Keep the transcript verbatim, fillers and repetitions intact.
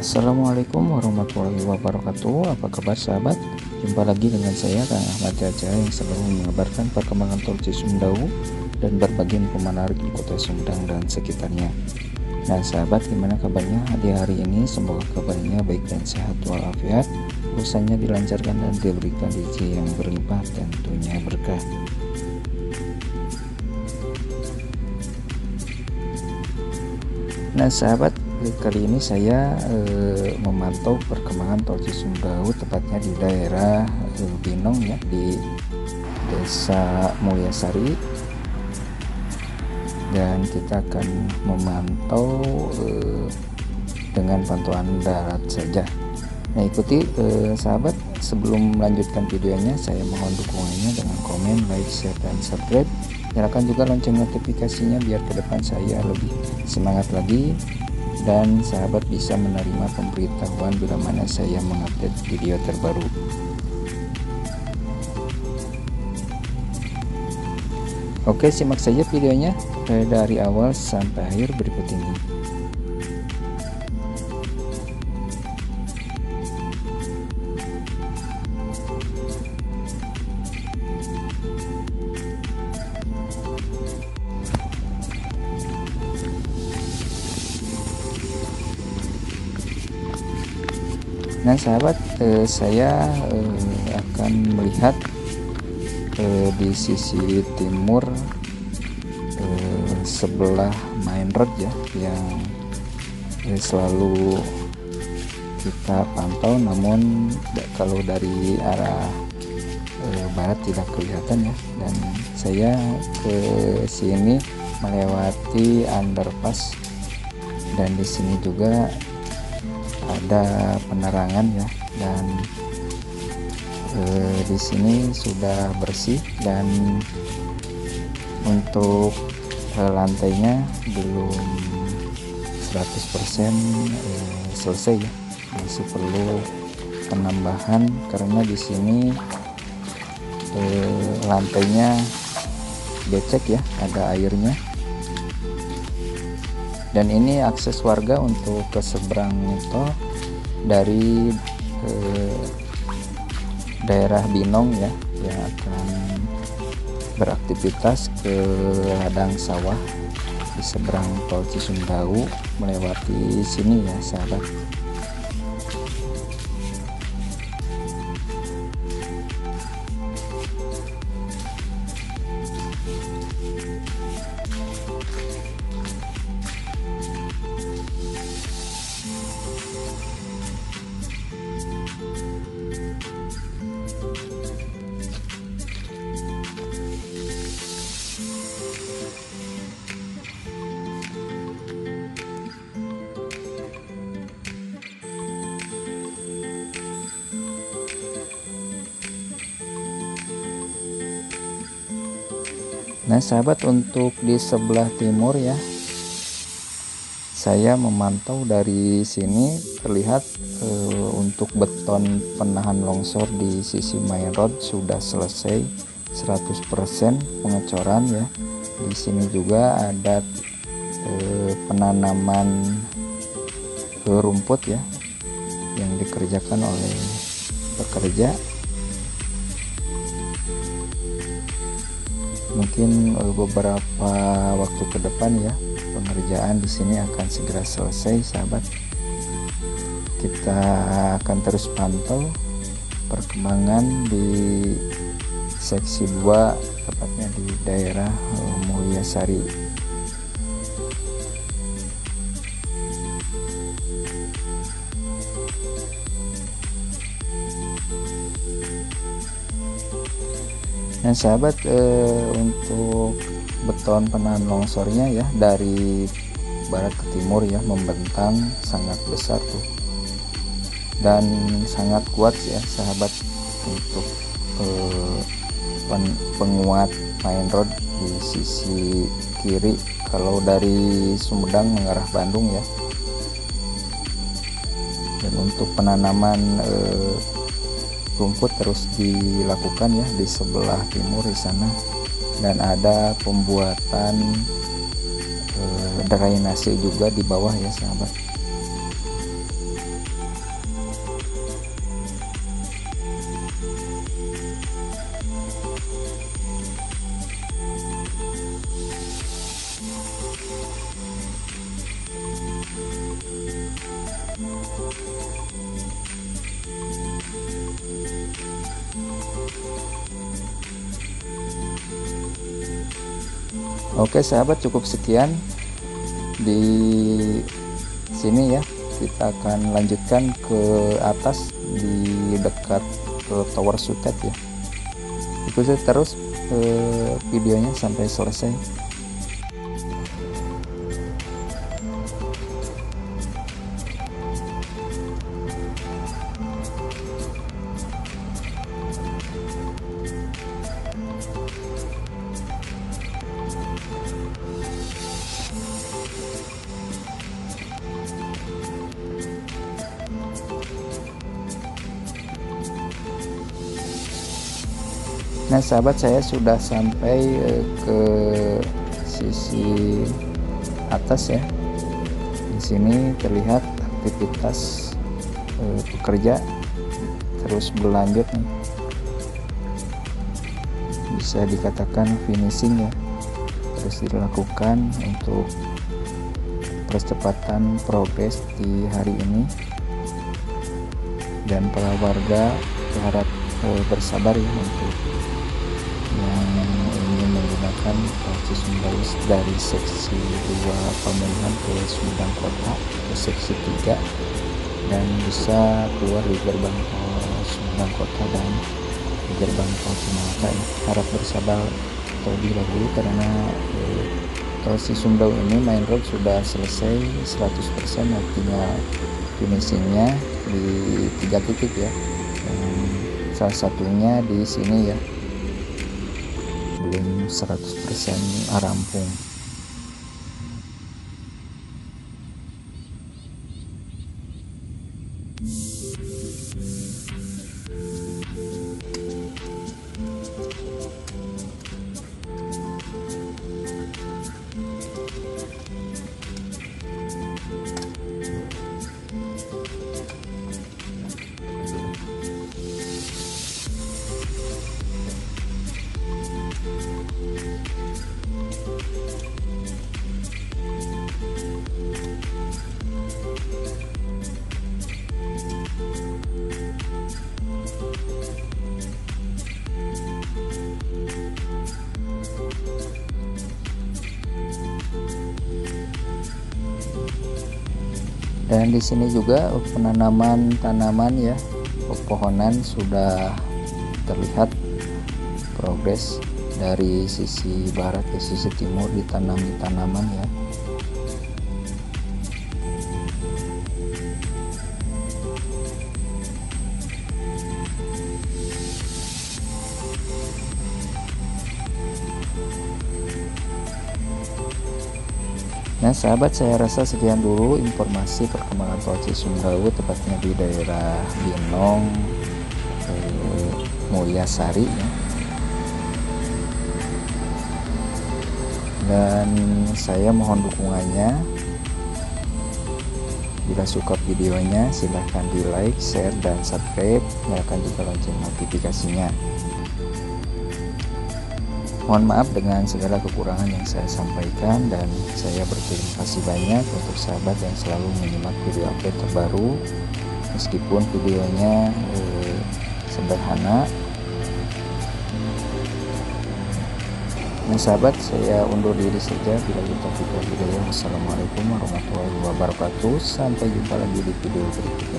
Assalamualaikum warahmatullahi wabarakatuh. Apa kabar sahabat? Jumpa lagi dengan saya Kang Ahmad Jaja yang selalu mengabarkan perkembangan Tol Cisumdawu dan berbagi info menarik di kota Sumedang dan sekitarnya. Nah sahabat, gimana kabarnya di hari ini? Semoga kabarnya baik dan sehat walafiat, usahanya dilancarkan dan diberikan rezeki yang berlimpah, tentunya berkah. Nah sahabat, kali ini saya eh, memantau perkembangan Tol Cisumdawu, tepatnya di daerah eh, Binong ya, di Desa Mulyasari, dan kita akan memantau eh, dengan pantauan darat saja. Nah ikuti eh, sahabat, sebelum melanjutkan videonya saya mohon dukungannya dengan komen, like, share, dan subscribe. Nyalakan juga lonceng notifikasinya biar ke depan saya lebih semangat lagi dan sahabat bisa menerima pemberitahuan bila mana saya mengupdate video terbaru. Oke, simak saja videonya dari awal sampai akhir berikut ini. Nah sahabat, eh, saya eh, akan melihat eh, di sisi timur eh, sebelah main road ya, yang eh, selalu kita pantau, namun kalau dari arah eh, barat tidak kelihatan ya. Dan saya ke sini melewati underpass, dan di sini juga ada penerangan ya, dan eh, di sini sudah bersih, dan untuk eh, lantainya belum seratus persen eh, selesai ya, masih perlu penambahan karena di sini eh, lantainya becek ya, ada airnya. Dan ini akses warga untuk ke seberang tol dari eh, daerah Binong ya, yang akan beraktivitas ke ladang sawah di seberang Tol Cisumdawu, melewati sini ya sahabat. Nah sahabat, untuk di sebelah timur ya, saya memantau dari sini terlihat eh, untuk beton penahan longsor di sisi main road sudah selesai seratus persen pengecoran ya. Di sini juga ada eh, penanaman eh, rumput ya yang dikerjakan oleh pekerja. Mungkin beberapa waktu ke depan ya, pengerjaan di sini akan segera selesai sahabat. Kita akan terus pantau perkembangan di seksi dua, tepatnya di daerah Mulyasari. Nah sahabat, eh, untuk beton penahan longsornya ya, dari barat ke timur ya, membentang sangat besar tuh, dan sangat kuat ya sahabat untuk eh, pen, penguat main road di sisi kiri kalau dari Sumedang mengarah Bandung ya. Dan untuk penanaman eh, rumput terus dilakukan ya di sebelah timur di sana, dan ada pembuatan e, drainase juga di bawah ya sahabat. Oke sahabat, cukup sekian di sini ya. Kita akan lanjutkan ke atas di dekat ke Tower Sutet ya. Ikuti terus eh, videonya sampai selesai. Nah sahabat, saya sudah sampai eh, ke sisi atas ya. Di sini terlihat aktivitas eh, pekerja terus berlanjut nih. Bisa dikatakan finishing ya, terus dilakukan untuk percepatan progres di hari ini, dan para warga berharap eh, bersabar ya untuk yang ingin menggunakan tol Cisumdawu dari seksi dua pemulihan ke Sumedang Kota ke seksi tiga, dan bisa keluar di gerbang tol Sumedang Kota dan di gerbang tol Cimalaka ya. Harap bersabar terlebih dahulu karena eh, tol Cisumdawu ini main road sudah selesai seratus persen, artinya finishingnya di tiga titik ya. Dan salah satunya di sini ya, belum seratus persen rampung. Dan di sini juga penanaman tanaman ya, pepohonan sudah terlihat progres dari sisi barat ke sisi timur, ditanami tanaman ya. Nah sahabat, saya rasa sekian dulu informasi perkembangan tol Cisumdawu, tepatnya di daerah Binong, eh, Mulyasari ya. Dan saya mohon dukungannya. Bila suka videonya silahkan di like, share, dan subscribe, nyalakan juga lonceng notifikasinya. Mohon maaf dengan segala kekurangan yang saya sampaikan, dan saya berterima kasih banyak untuk sahabat yang selalu menyimak video update terbaru meskipun videonya eh, sederhana. Nah sahabat, saya undur diri saja. Bila kita video video. Wassalamualaikum warahmatullahi wabarakatuh. Sampai jumpa lagi di video berikutnya.